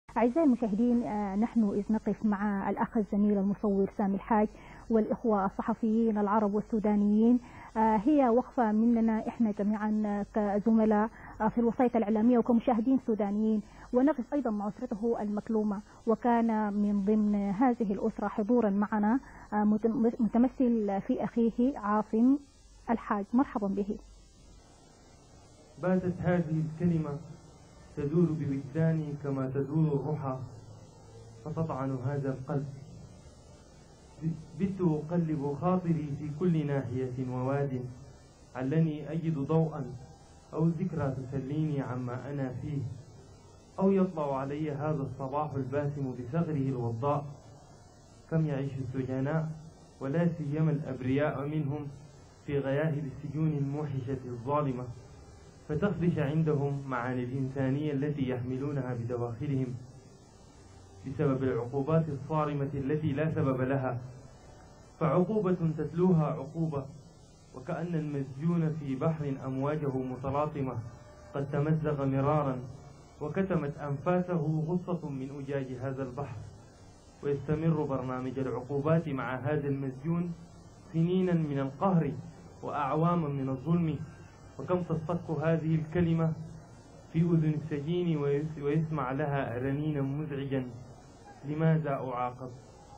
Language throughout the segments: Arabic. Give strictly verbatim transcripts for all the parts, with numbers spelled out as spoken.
أعزائي المشاهدين، نحن إذ نقف مع الأخ الزميل المصور سامي الحاج والإخوة الصحفيين العرب والسودانيين. هي وقفة مننا إحنا جميعا كزملاء في الوسائط الإعلامية وكمشاهدين سودانيين، ونقف أيضا مع أسرته المكلومة. وكان من ضمن هذه الأسرة حضورا معنا متمثل في أخيه عاصم الحاج. مرحبا به. باتت هذه الكلمة تدور بوجداني كما تدور الرحى فتطعن هذا القلب. بت أقلب خاطري في كل ناحية وواد علني أجد ضوءا أو ذكرى تسليني عما أنا فيه، أو يطلع علي هذا الصباح الباسم بثغره الوضاء. كم يعيش السجناء ولا سيما الأبرياء منهم في غياهب السجون الموحشة الظالمة، فتخدش عندهم معاني الإنسانية التي يحملونها بدواخلهم بسبب العقوبات الصارمة التي لا سبب لها. فعقوبة تتلوها عقوبة، وكأن المسجون في بحر أمواجه متلاطمة قد تمزق مرارا وكتمت أنفاسه غصة من أجاج هذا البحر. ويستمر برنامج العقوبات مع هذا المسجون سنينا من القهر وأعواما من الظلم. وكم تصطك هذه الكلمة في أذن السجين ويسمع لها رنينا مزعجا: لماذا أعاقب؟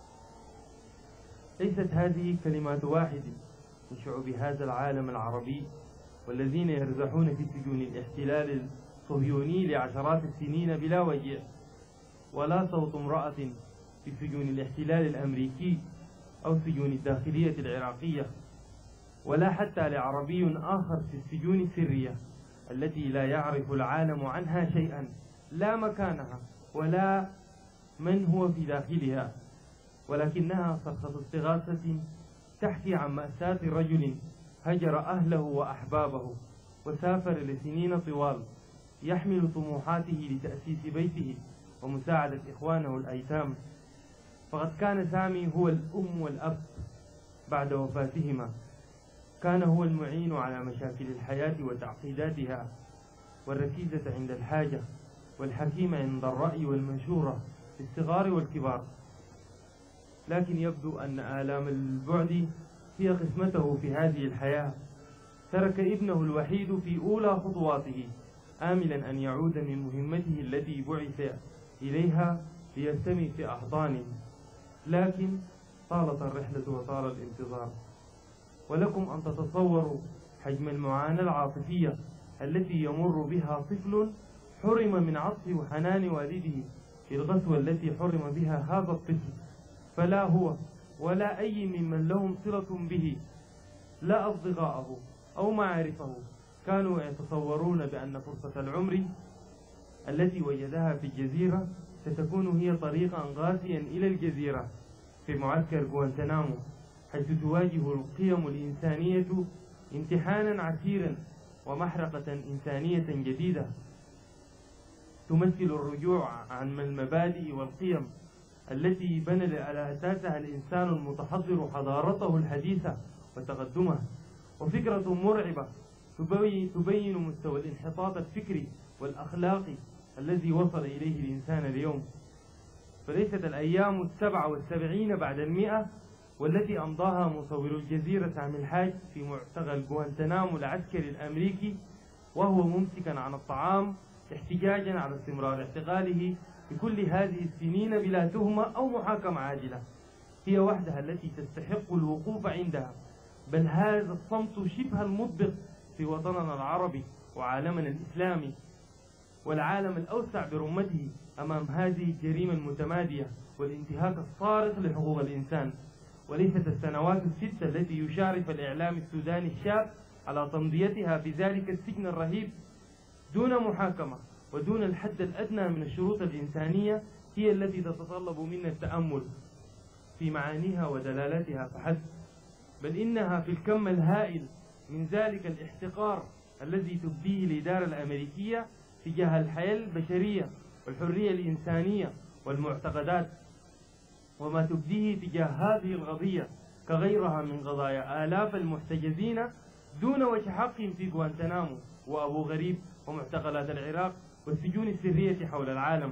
ليست هذه كلمات واحد من شعوب هذا العالم العربي والذين يرزحون في سجون الاحتلال الصهيوني لعشرات السنين بلا وجع، ولا صوت امرأة في سجون الاحتلال الأمريكي أو سجون الداخلية العراقية، ولا حتى لعربي آخر في السجون السرية التي لا يعرف العالم عنها شيئا، لا مكانها ولا من هو في داخلها، ولكنها صرخة استغاثة تحكي عن مأساة رجل هجر أهله وأحبابه وسافر لسنين طوال يحمل طموحاته لتأسيس بيته ومساعدة إخوانه الأيتام. فقد كان سامي هو الأم والأب بعد وفاتهما، كان هو المعين على مشاكل الحياة وتعقيداتها، والركيزة عند الحاجة، والحكيم عند الرأي والمنشورة في الصغار والكبار. لكن يبدو أن آلام البعد هي قسمته في هذه الحياة. ترك ابنه الوحيد في أولى خطواته آملا أن يعود من مهمته التي بعث إليها ليرتمي في أحضانه، لكن طالت الرحلة وطال الانتظار. ولكم أن تتصوروا حجم المعاناة العاطفية التي يمر بها طفل حرم من عطف وحنان والده في الغزوة التي حرم بها هذا الطفل، فلا هو ولا أي ممن لهم صلة به، لا أصدقاءه أو معارفه، كانوا يتصورون بأن فرصة العمر التي وجدها في الجزيرة ستكون هي طريقا غازيا إلى الجزيرة في معسكر غوانتنامو، حيث تواجه القيم الإنسانية امتحانا عسيرا ومحرقة إنسانية جديدة تمثل الرجوع عن المبادئ والقيم التي بنى على أساسها الإنسان المتحضر حضارته الحديثة وتقدمه. وفكرة مرعبة تبين مستوى الانحطاط الفكري والأخلاقي الذي وصل إليه الإنسان اليوم. فليست الأيام السبع والسبعين بعد المئة والتي أمضاها مصور الجزيرة سامي الحاج في معتقل غوانتنامو العسكري الأمريكي وهو ممسكا عن الطعام احتجاجا على استمرار اعتقاله بكل هذه السنين بلا تهمة أو محاكمة عاجلة، هي وحدها التي تستحق الوقوف عندها. بل هذا الصمت شبه المطبق في وطننا العربي وعالمنا الإسلامي والعالم الأوسع برمته أمام هذه الجريمة المتمادية والانتهاك الصارخ لحقوق الإنسان. وليست السنوات الستة التي يشارف الإعلام السوداني الشاب على تمضيتها في ذلك السجن الرهيب دون محاكمة ودون الحد الأدنى من الشروط الإنسانية هي التي تتطلب منا التأمل في معانيها ودلالاتها فحسب، بل إنها في الكم الهائل من ذلك الاحتقار الذي تبديه الإدارة الأمريكية تجاه الحياة البشرية والحرية الإنسانية والمعتقدات، وما تبديه تجاه هذه القضية كغيرها من قضايا آلاف المحتجزين دون وجه حق في غوانتنامو وأبو غريب ومعتقلات العراق والسجون السرية حول العالم.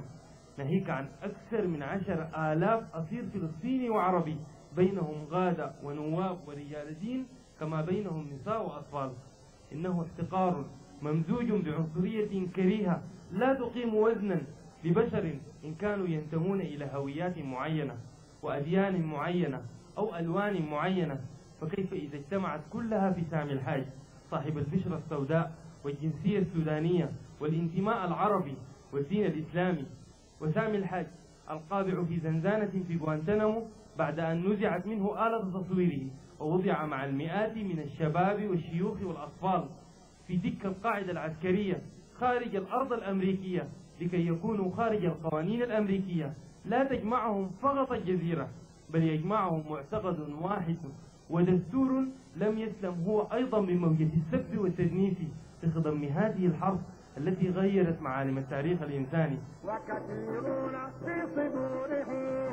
ناهيك عن أكثر من عشر آلاف أسير فلسطيني وعربي، بينهم غادة ونواب ورجال دين، كما بينهم نساء وأطفال. إنه احتقار ممزوج بعنصرية كريهة لا تقيم وزنا لبشر إن كانوا ينتمون إلى هويات معينة وأديان معينة أو ألوان معينة، فكيف إذا اجتمعت كلها في سامي الحاج صاحب البشرة السوداء والجنسية السودانية والانتماء العربي والدين الإسلامي، وسامي الحاج القابع في زنزانة في غوانتنامو بعد أن نزعت منه آلة تصويره ووضع مع المئات من الشباب والشيوخ والأطفال في تلك القاعدة العسكرية خارج الأرض الأمريكية لكي يكونوا خارج القوانين الأمريكية. لا تجمعهم فقط الجزيرة، بل يجمعهم معتقد واحد ودستور لم يسلم هو أيضا من موجة السب والتدنيس في خضم هذه الحرب التي غيرت معالم التاريخ الإنساني. وكثيرون في صدورهم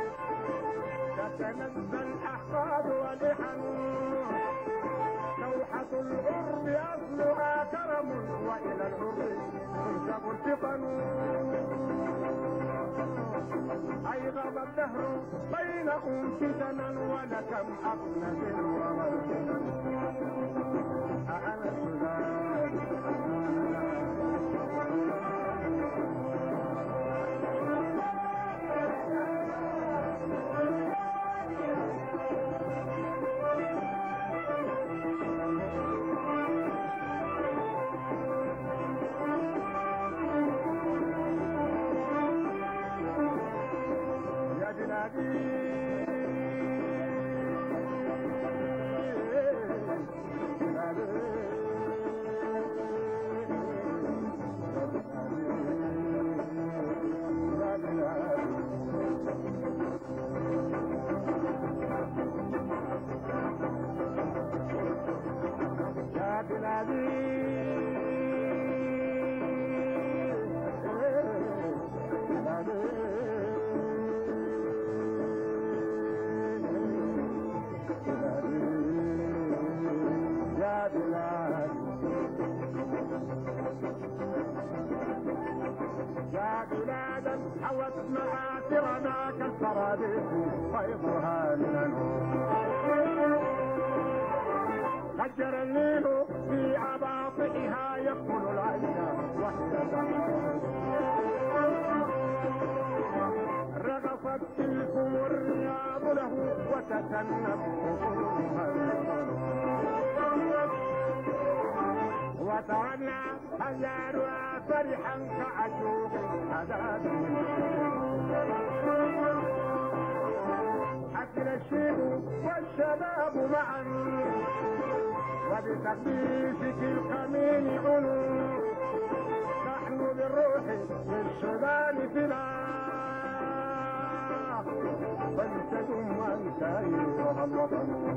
تتنزل أحقاد ولحن، لوحة الغرب أصلها كرم، وإلى الغرب تنسب الفطن. أيغب الدهر بينهم فتنا، ولكم أقنت ومرسلا أأنا السودان. يا بلادا حوت مآثرنا كالسراديق فيضها من النور، فجر النيل في أباطئها يقتل العين وهي تحت، رقصت تلكم الرياض له وتتنب وتولى أزارها فرحا كعشوق حداد، أكل الشيب والشباب معا وبتقديسك الكمين علو، نحن بالروح للسودان فلا فلتدم أنت أيها الوطن.